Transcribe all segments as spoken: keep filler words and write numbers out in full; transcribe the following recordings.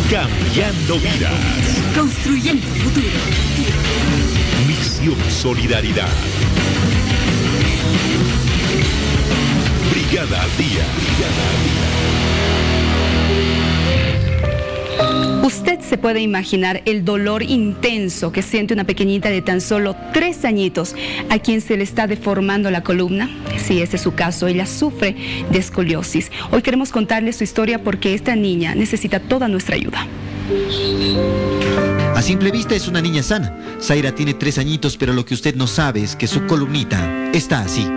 Cambiando vidas. Construyendo futuro. Misión Solidaridad. Brigada al día. Brigada al día. Usted se puede imaginar el dolor intenso que siente una pequeñita de tan solo tres añitos a quien se le está deformando la columna. Si ese es su caso, ella sufre de escoliosis. Hoy queremos contarle su historia porque esta niña necesita toda nuestra ayuda. A simple vista es una niña sana. Zaira tiene tres añitos, pero lo que usted no sabe es que su columnita está así.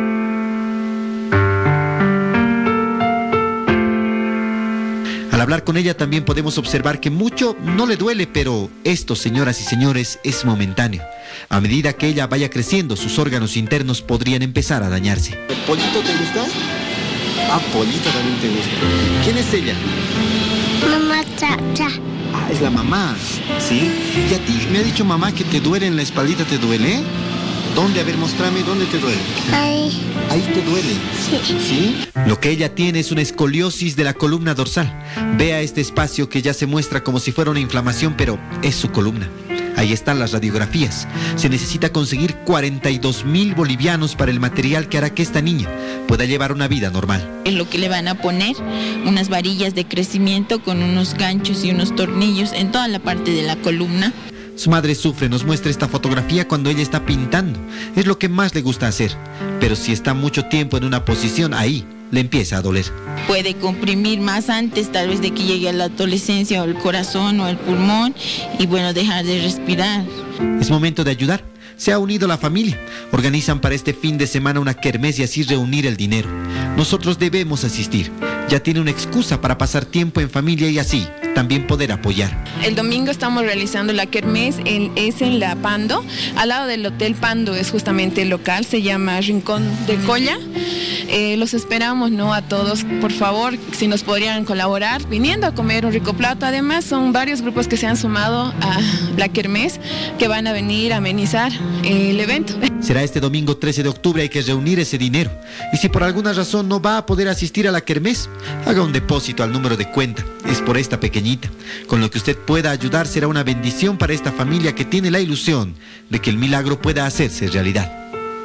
Al hablar con ella también podemos observar que mucho no le duele, pero esto, señoras y señores, es momentáneo. A medida que ella vaya creciendo, sus órganos internos podrían empezar a dañarse. ¿El pollito te gusta? Ah, pollito también te gusta. ¿Quién es ella? Mamá Chacha. Ah, es la mamá, ¿sí? Y a ti me ha dicho mamá que te duele en la espaldita, ¿te duele? ¿Dónde? A ver, mostrame, ¿dónde te duele? Ahí. Ahí te duele. Sí. ¿Sí? Lo que ella tiene es una escoliosis de la columna dorsal. Vea este espacio que ya se muestra como si fuera una inflamación, pero es su columna. Ahí están las radiografías. Se necesita conseguir cuarenta y dos mil bolivianos para el material que hará que esta niña pueda llevar una vida normal. Es lo que le van a poner, unas varillas de crecimiento con unos ganchos y unos tornillos en toda la parte de la columna. Su madre sufre, nos muestra esta fotografía cuando ella está pintando. Es lo que más le gusta hacer. Pero si está mucho tiempo en una posición, ahí le empieza a doler. Puede comprimir más antes, tal vez de que llegue a la adolescencia, o el corazón o el pulmón, y bueno, dejar de respirar. Es momento de ayudar. Se ha unido la familia. Organizan para este fin de semana una kermés y así reunir el dinero. Nosotros debemos asistir. Ya tiene una excusa para pasar tiempo en familia y así también poder apoyar. El domingo estamos realizando la kermés, en, es en la Pando, al lado del Hotel Pando es justamente el local, se llama Rincón de Colla. Eh, los esperamos, ¿no? A todos, por favor, si nos podrían colaborar, viniendo a comer un rico plato. Además, son varios grupos que se han sumado a la kermés que van a venir a amenizar eh, el evento. Será este domingo trece de octubre, hay que reunir ese dinero. Y si por alguna razón no va a poder asistir a la kermés, haga un depósito al número de cuenta. Es por esta pequeñita. Con lo que usted pueda ayudar será una bendición para esta familia que tiene la ilusión de que el milagro pueda hacerse realidad.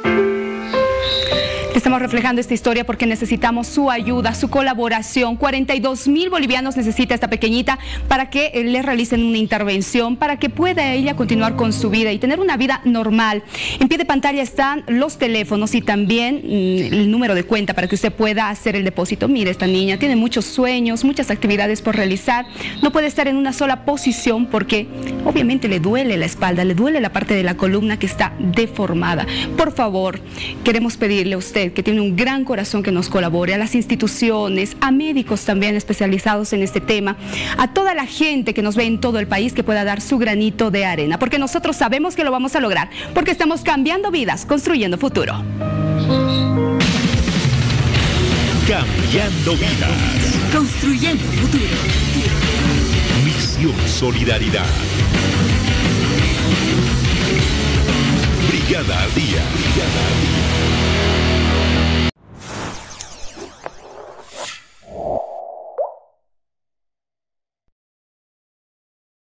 Estamos reflejando esta historia porque necesitamos su ayuda, su colaboración. cuarenta y dos mil bolivianos necesita esta pequeñita para que le realicen una intervención, para que pueda ella continuar con su vida y tener una vida normal. En pie de pantalla están los teléfonos y también mmm, el número de cuenta para que usted pueda hacer el depósito. Mire, esta niña tiene muchos sueños, muchas actividades por realizar. No puede estar en una sola posición porque obviamente le duele la espalda, le duele la parte de la columna que está deformada. Por favor, queremos pedirle a usted que tiene un gran corazón que nos colabore, a las instituciones, a médicos también especializados en este tema, a toda la gente que nos ve en todo el país que pueda dar su granito de arena, porque nosotros sabemos que lo vamos a lograr, porque estamos cambiando vidas, construyendo futuro. Cambiando vidas. Construyendo futuro. Misión Solidaridad. Brigada al día. Brigada al día.